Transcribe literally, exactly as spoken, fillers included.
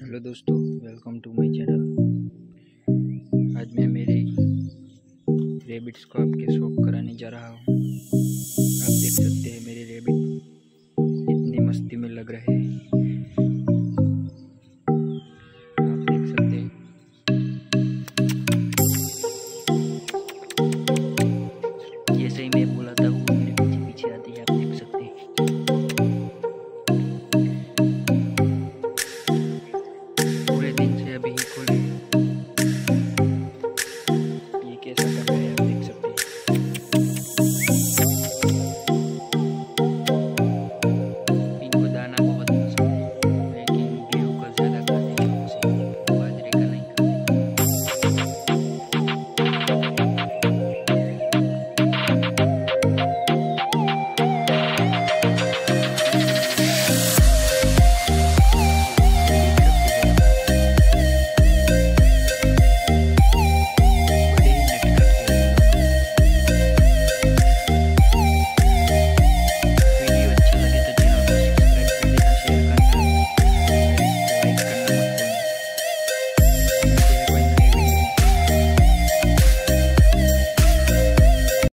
Hello दोस्तों, welcome to my channel. आज मैं मेरे रेबिट्स को आपके शौक कराने जा रहा हूँ। आप देख सकते हैं मेरे रेबिट इतनी मस्ती में लग रहे हैं।